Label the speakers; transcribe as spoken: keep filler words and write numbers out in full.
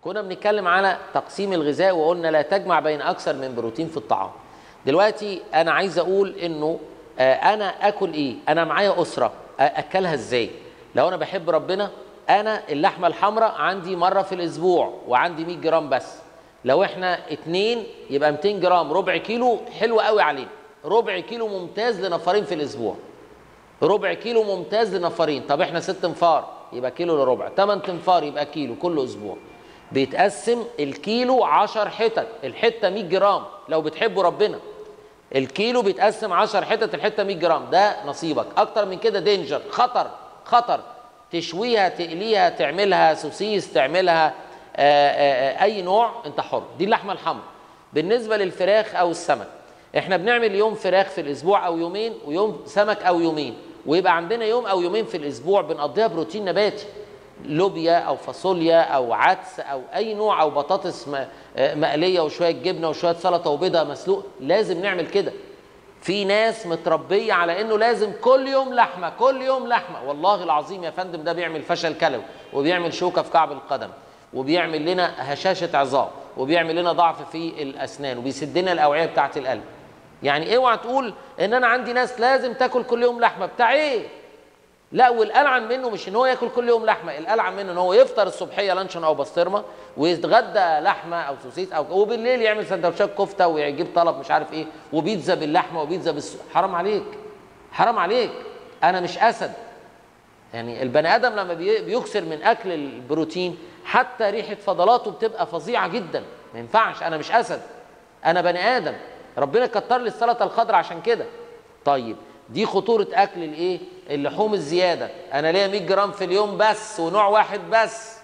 Speaker 1: كنا بنتكلم على تقسيم الغذاء وقلنا لا تجمع بين اكثر من بروتين في الطعام. دلوقتي انا عايز اقول انه آه انا اكل ايه؟ انا معايا اسره اكلها ازاي؟ لو انا بحب ربنا انا اللحمه الحمراء عندي مره في الاسبوع وعندي مية جرام بس. لو احنا اتنين يبقى ميتين جرام، ربع كيلو حلو قوي علينا. ربع كيلو ممتاز لنفرين في الاسبوع. ربع كيلو ممتاز لنفرين. طب احنا ست انفار يبقى كيلو لربع، تمن تنفار يبقى كيلو كل اسبوع. بيتقسم الكيلو عشر حتت، الحته مية جرام لو بتحبوا ربنا. الكيلو بيتقسم عشر حتت، الحته مية جرام، ده نصيبك. اكتر من كده دينجر، خطر خطر. تشويها، تقليها، تعملها سوسيس، تعملها آآ آآ اي نوع، انت حر. دي اللحمه الحمراء. بالنسبه للفراخ او السمك، احنا بنعمل يوم فراخ في الاسبوع او يومين، ويوم سمك او يومين، ويبقى عندنا يوم او يومين في الاسبوع بنقضيها بروتين نباتي، لوبيا او فاصوليا او عدس او اي نوع، او بطاطس مقليه وشويه جبنه وشويه سلطه وبيضه مسلوق. لازم نعمل كده. في ناس متربيه على انه لازم كل يوم لحمه، كل يوم لحمه. والله العظيم يا فندم ده بيعمل فشل كلوي، وبيعمل شوكه في كعب القدم، وبيعمل لنا هشاشه عظام، وبيعمل لنا ضعف في الاسنان، وبيسد لنا الاوعيه بتاعه القلب. يعني اوعى تقول ان انا عندي ناس لازم تاكل كل يوم لحمه، بتاع ايه؟ لا، والألعن منه مش ان هو ياكل كل يوم لحمه، الألعن منه ان هو يفطر الصبحيه لانشون او بسطرمه، ويتغدى لحمه او سوسيس، او وبالليل يعمل سندوتشات كفته ويجيب طلب مش عارف ايه، وبيتزا باللحمه وبيتزا بالس... حرام عليك، حرام عليك. انا مش اسد. يعني البني ادم لما بيكسر من اكل البروتين حتى ريحه فضلاته بتبقى فظيعه جدا. ما ينفعش، انا مش اسد، انا بني ادم. ربنا كتر لي السلطه الخضراء عشان كده. طيب دي خطوره اكل الايه؟ اللحوم الزياده. انا ليا مية جرام في اليوم بس ونوع واحد بس،